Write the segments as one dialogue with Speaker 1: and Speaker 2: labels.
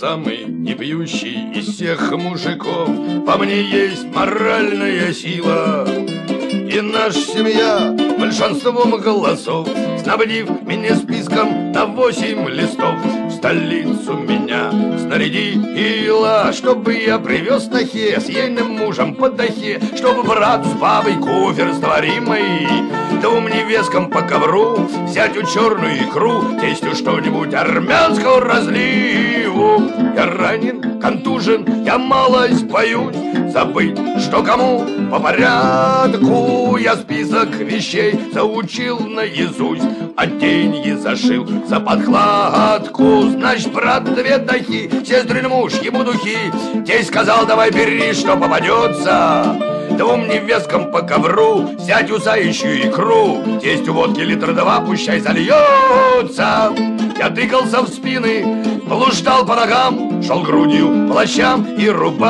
Speaker 1: самый непьющий из всех мужиков. По мне есть моральная сила, и наша семья большинством голосов, снабдив меня списком на 8 листов, в столицу меня снарядила, чтобы я привез на хе с ейным мужем по дахе, чтобы брат с бабой кофе растворимый, двум невесткам по ковру, взять у черную икру, тестю что-нибудь армянского разливу. Я ранен, контужен, я малость боюсь забыть, что кому по порядку. Я список вещей заучил наизусть, а деньги зашил за подкладку. Значит, брат, 2 дахи, сестрин муж, ему духи. Тесть сказал, давай бери, что попадется. Двум невесткам по ковру, зятю заячью икру, тестю водки 2 литра, пущай зальется. Я тыкался в спины, блуждал по ногам, шел грудью, плащам и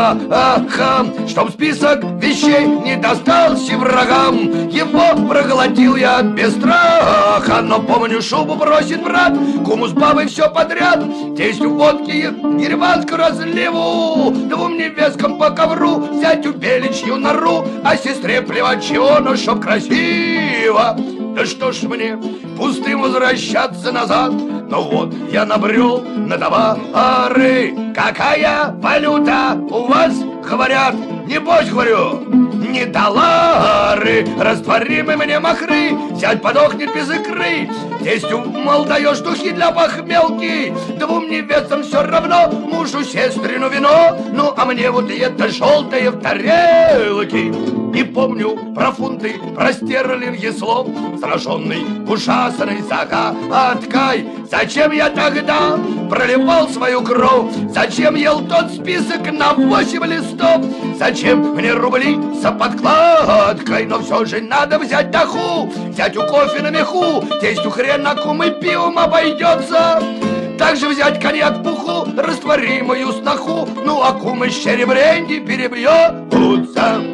Speaker 1: рубахам, чтоб список вещей не достался врагам. Его проглотил я без страха, но помню, шубу бросит брат, куму с бабой все подряд, тестю водки ереванскую разливу, двум невесткам по ковру, зятю беличью нору, а сестре плевать чего, но чтоб красиво. Да что ж мне пустым возвращаться назад? Но вот я набрел на товары. Какая валюта у вас, говорят? Небось, говорю, не доллары, растворимы мне махры, зять подохнет без икры. Тестю, мол, даешь духи для похмелки, двум невестам все равно, мужу сестрину вино, ну а мне вот это желтое в тарелке. Не помню про фунты, про стерлинги слов, сраженный ужасной загадкой. Зачем я тогда проливал свою кровь? Зачем ел тот список на 8 листов? Зачем мне рубли за подкладкой? Но все же надо взять даху, взять у кофе на меху, тестю хренаком и пивом обойдется. Также взять коньяк пуху, растворимую сноху, ну а кумы с черебренди перебьются.